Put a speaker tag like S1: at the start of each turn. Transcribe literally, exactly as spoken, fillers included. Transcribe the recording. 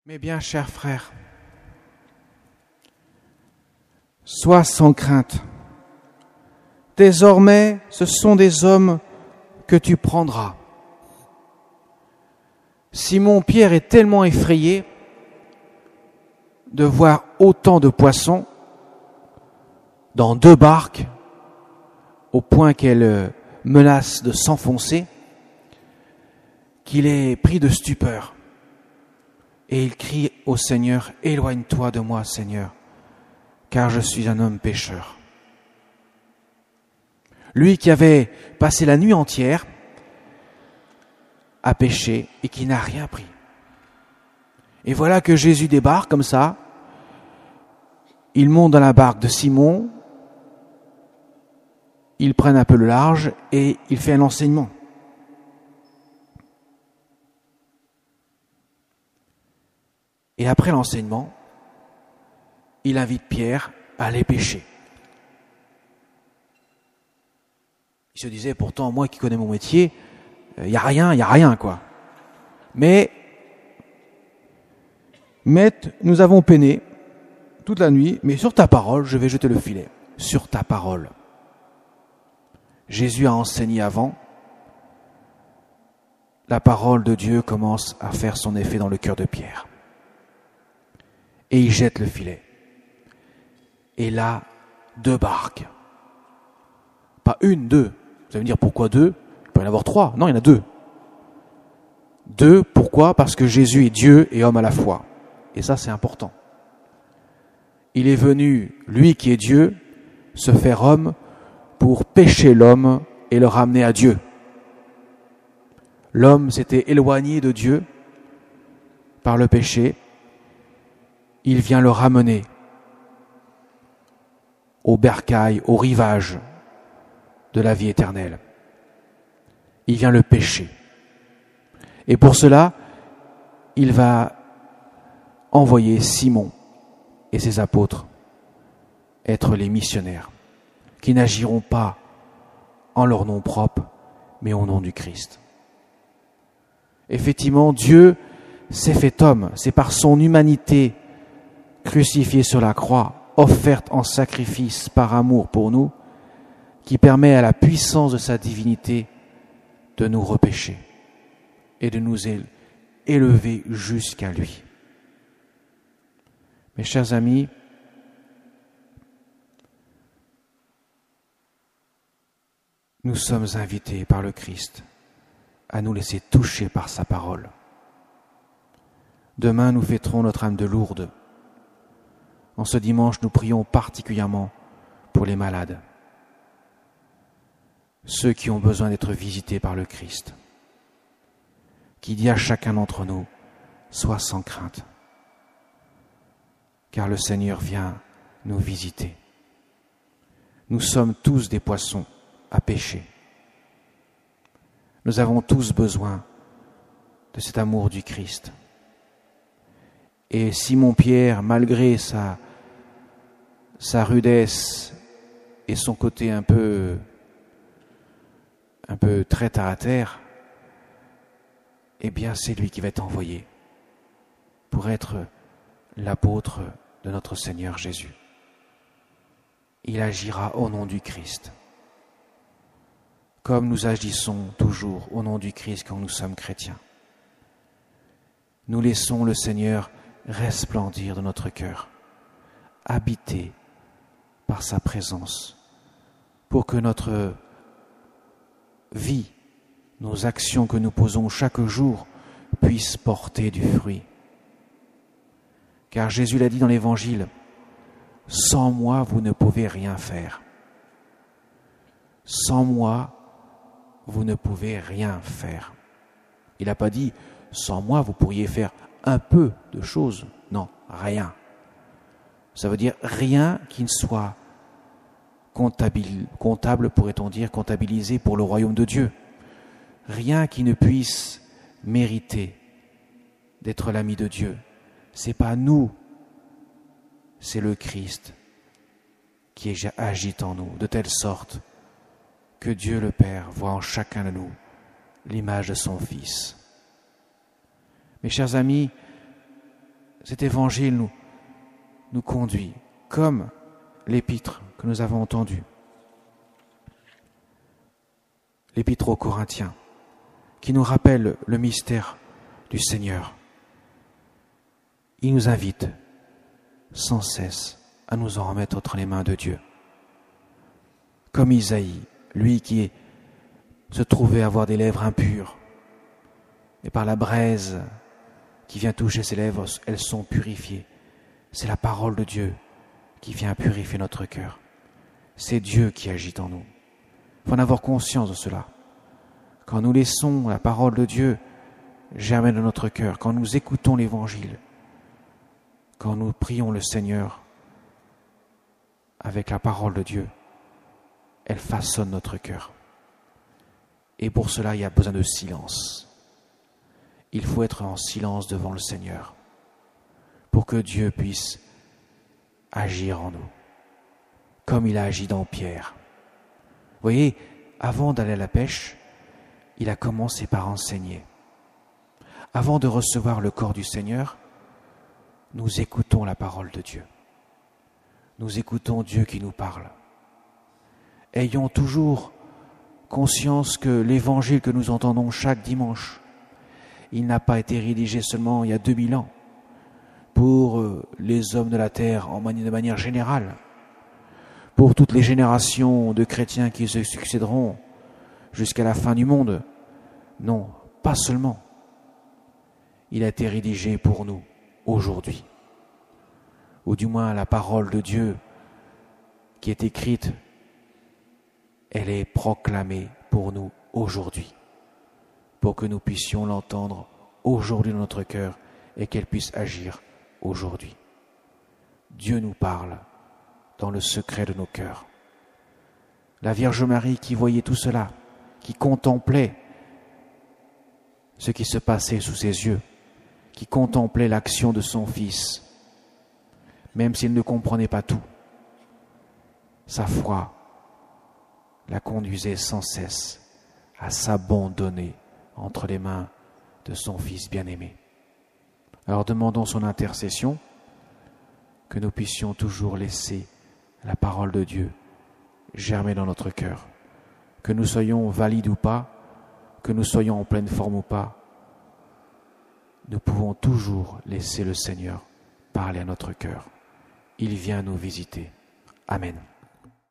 S1: Mes bien chers frères, sois sans crainte. Désormais, ce sont des hommes que tu prendras. Simon-Pierre est tellement effrayé de voir autant de poissons dans deux barques, au point qu'elles menacent de s'enfoncer, qu'il est pris de stupeur. Et il crie au Seigneur, « Éloigne-toi de moi, Seigneur, car je suis un homme pécheur. » Lui qui avait passé la nuit entière à pécher et qui n'a rien pris. Et voilà que Jésus débarque comme ça. Il monte dans la barque de Simon, ils prennent un peu le large et il fait un enseignement. Et après l'enseignement, il invite Pierre à aller pêcher. Il se disait, pourtant, moi qui connais mon métier, il n'y a rien, il n'y a rien, quoi. Mais, Maître, nous avons peiné toute la nuit, mais sur ta parole, je vais jeter le filet. Sur ta parole. Jésus a enseigné avant. La parole de Dieu commence à faire son effet dans le cœur de Pierre. Et il jette le filet. Et là, deux barques. Pas une, deux. Vous allez me dire, pourquoi deux ? Il peut y en avoir trois. Non, il y en a deux. Deux, pourquoi ? Parce que Jésus est Dieu et homme à la fois. Et ça, c'est important. Il est venu, lui qui est Dieu, se faire homme pour pécher l'homme et le ramener à Dieu. L'homme s'était éloigné de Dieu par le péché. Il vient le ramener au bercail, au rivage de la vie éternelle. Il vient le pécher. Et pour cela, il va envoyer Simon et ses apôtres être les missionnaires, qui n'agiront pas en leur nom propre, mais au nom du Christ. Effectivement, Dieu s'est fait homme. C'est par son humanité crucifiée sur la croix, offerte en sacrifice par amour pour nous, qui permet à la puissance de sa divinité de nous repêcher et de nous élever jusqu'à lui. Mes chers amis, nous sommes invités par le Christ à nous laisser toucher par sa parole. Demain, nous fêterons notre âme de Lourdes. En ce dimanche, nous prions particulièrement pour les malades, ceux qui ont besoin d'être visités par le Christ, qui dit à chacun d'entre nous, sois sans crainte, car le Seigneur vient nous visiter. Nous sommes tous des poissons à pêcher. Nous avons tous besoin de cet amour du Christ. Et Simon-Pierre, malgré sa, sa rudesse et son côté un peu, un peu très terre à terre, eh bien c'est lui qui va être envoyé pour être l'apôtre de notre Seigneur Jésus. Il agira au nom du Christ, comme nous agissons toujours au nom du Christ quand nous sommes chrétiens. Nous laissons le Seigneur resplendir dans notre cœur, habité par sa présence, pour que notre vie, nos actions que nous posons chaque jour puissent porter du fruit. Car Jésus l'a dit dans l'Évangile, « Sans moi, vous ne pouvez rien faire. Sans moi, vous ne pouvez rien faire. » Il n'a pas dit « Sans moi, vous pourriez faire un peu de choses. » Non, rien. Ça veut dire rien qui ne soit comptable, comptable pourrait-on dire, comptabilisé pour le royaume de Dieu. Rien qui ne puisse mériter d'être l'ami de Dieu. C'est pas nous, c'est le Christ qui agit en nous, de telle sorte que Dieu le Père voit en chacun de nous l'image de son Fils. Mes chers amis, cet évangile nous, nous conduit, comme l'épître que nous avons entendu, l'épître aux Corinthiens, qui nous rappelle le mystère du Seigneur. Il nous invite sans cesse à nous en remettre entre les mains de Dieu. Comme Isaïe, lui qui est, se trouvait avoir des lèvres impures, et par la braise qui vient toucher ses lèvres, elles sont purifiées. C'est la parole de Dieu qui vient purifier notre cœur. C'est Dieu qui agit en nous. Il faut en avoir conscience de cela. Quand nous laissons la parole de Dieu germer dans notre cœur, quand nous écoutons l'Évangile, quand nous prions le Seigneur avec la parole de Dieu, elle façonne notre cœur. Et pour cela, il y a besoin de silence. Il faut être en silence devant le Seigneur pour que Dieu puisse agir en nous, comme il a agi dans Pierre. Vous voyez, avant d'aller à la pêche, il a commencé par enseigner. Avant de recevoir le corps du Seigneur, nous écoutons la parole de Dieu. Nous écoutons Dieu qui nous parle. Ayons toujours conscience que l'évangile que nous entendons chaque dimanche, il n'a pas été rédigé seulement il y a deux mille ans pour les hommes de la terre en mani- de manière générale, pour toutes les générations de chrétiens qui se succéderont jusqu'à la fin du monde. Non, pas seulement. Il a été rédigé pour nous aujourd'hui, ou du moins la parole de Dieu qui est écrite, elle est proclamée pour nous aujourd'hui, pour que nous puissions l'entendre aujourd'hui dans notre cœur et qu'elle puisse agir aujourd'hui. Dieu nous parle dans le secret de nos cœurs. La Vierge Marie qui voyait tout cela, qui contemplait ce qui se passait sous ses yeux, qui contemplait l'action de son Fils, même s'il ne comprenait pas tout, sa foi la conduisait sans cesse à s'abandonner entre les mains de son Fils bien-aimé. Alors demandons son intercession, que nous puissions toujours laisser la parole de Dieu germer dans notre cœur, que nous soyons valides ou pas, que nous soyons en pleine forme ou pas, nous pouvons toujours laisser le Seigneur parler à notre cœur. Il vient nous visiter. Amen.